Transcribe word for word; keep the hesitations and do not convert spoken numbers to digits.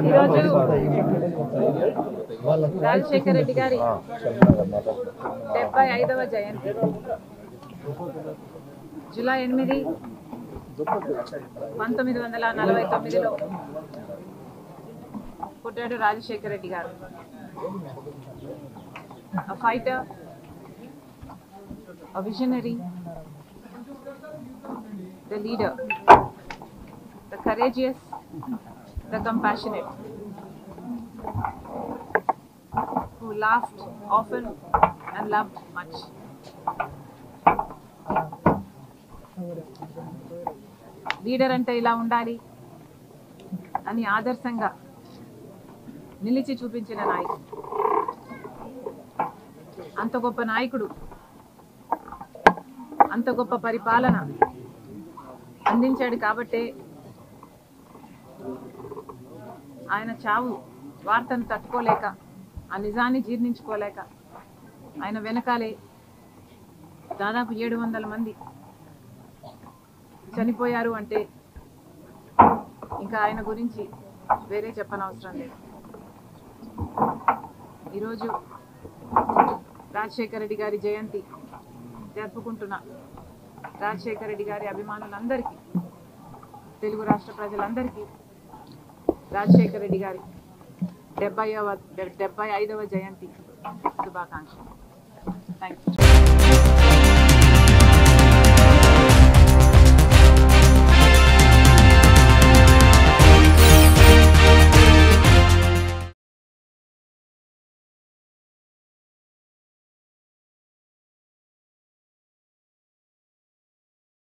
రాజశేఖర రెడ్డి గారి డెబ్బై ఐదవ జయంతి జూలై ఎనిమిది పంతొమ్మిది వందల నలభై తొమ్మిదిలో పుట్టాడు రాజశేఖర రెడ్డి గారు. A fighter, a visionary, the leader, the courageous, the compassionate, who laughed often and loved much. Leader అంటే ఇలా ఉండాలి అని ఆదర్శంగా నిలిచి చూపించిన నాయకుడు. అంత గొప్ప నాయకుడు, అంత గొప్ప పరిపాలన అందించాడు కాబట్టే ఆయన చావు వార్తను తట్టుకోలేక, ఆ నిజాన్ని జీర్ణించుకోలేక ఆయన వెనకాలే దాదాపు ఏడు వందల మంది చనిపోయారు అంటే ఇంకా ఆయన గురించి వేరే చెప్పనవసరం లేదు. ఈరోజు రాజశేఖర రెడ్డి గారి జయంతి జరుపుకుంటున్న రాజశేఖర రెడ్డి గారి అభిమానులందరికీ, తెలుగు రాష్ట్ర ప్రజలందరికీ రాజశేఖర రెడ్డి గారి డెబ్బైవ డెబ్బై ఐదవ జయంతి శుభాకాంక్షలు. Thank you.